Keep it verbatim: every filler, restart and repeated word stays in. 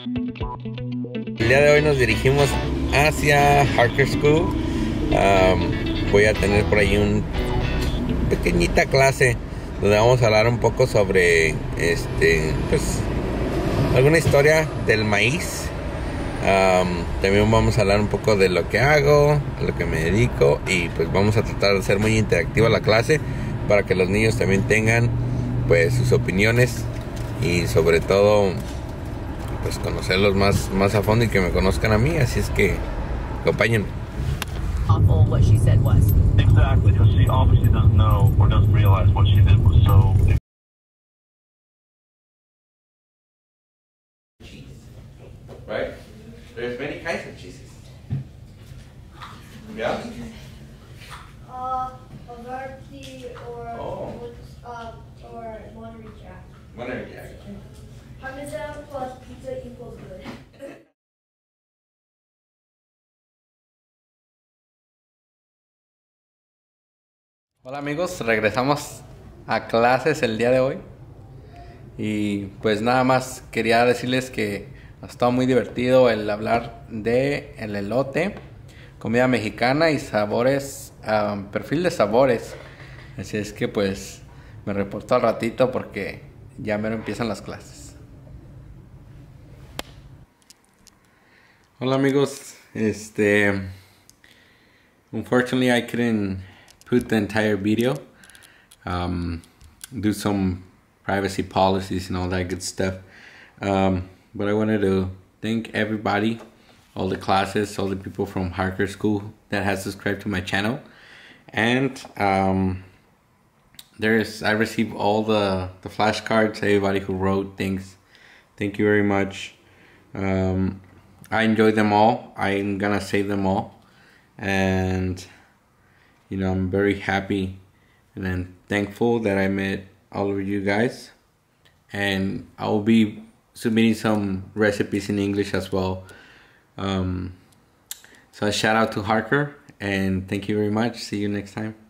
El día de hoy nos dirigimos hacia Harker School. Um, voy a tener por ahí una pequeñita clase donde vamos a hablar un poco sobre este, pues, alguna historia del maíz. Um, también vamos a hablar un poco de lo que hago, a lo que me dedico, y pues vamos a tratar de hacer muy interactiva la clase para que los niños también tengan pues sus opiniones y sobre todo pues conocerlos más, más a fondo y que me conozcan a mí. Así es que acompáñenme. Awful what she said was. Exactly, because she obviously doesn't know or doesn't realize what she did was so. Cheese, right? There's many kinds of cheeses. Yeah. Uh, Havarti or Oh. uh, or Monterey Jack. Monterey Jack. Parmesan plus pizza equals good. Hola amigos, regresamos a clases el día de hoy. Y pues nada más quería decirles que ha estado muy divertido el hablar de el elote, comida mexicana y sabores, um, perfil de sabores. Así es que pues me reporto al ratito porque ya mero empiezan las clases. Hola amigos, este, unfortunately I couldn't put the entire video, um, do some privacy policies and all that good stuff. Um, but I wanted to thank everybody, all the classes, all the people from Harker School that has subscribed to my channel. And um, there's, I received all the, the flashcards, everybody who wrote things. Thank you very much. Um, I enjoyed them all. I'm gonna save them all. And, you know, I'm very happy and then thankful that I met all of you guys, and I will be submitting some recipes in English as well. Um, so a shout out to Harker, and thank you very much. See you next time.